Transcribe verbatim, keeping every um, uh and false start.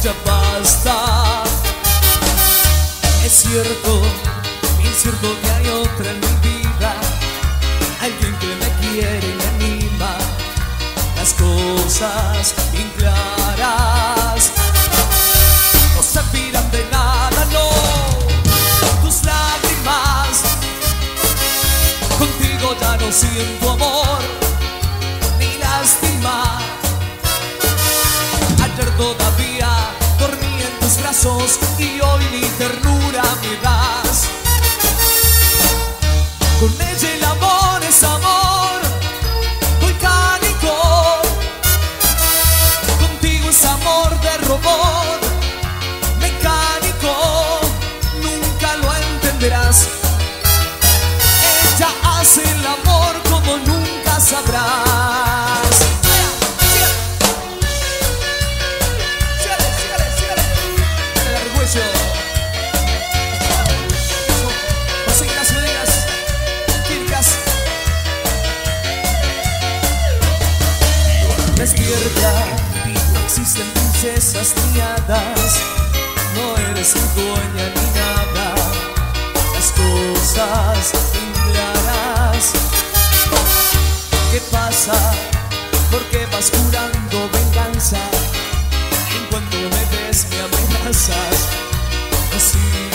ya basta. Es cierto, es cierto que hay otra en mi vida, alguien que me quiere y me anima, las cosas bien claras no servirán de nada, no, tus lágrimas, contigo ya no siento amor ni lástima. Ayer todavía dormí en tus brazos y hoy ni ternura me das. Con ella el amor es amor volcánico, contigo es amor de robot mecánico, nunca lo entenderás. Ella hace el amor como nunca sabrás. Despierta, no existen princesas ni hadas, no eres mi dueña ni nada, las cosas claras. ¿Qué pasa? ¿Por qué vas jurando venganza? En cuanto me ves me amenazas, así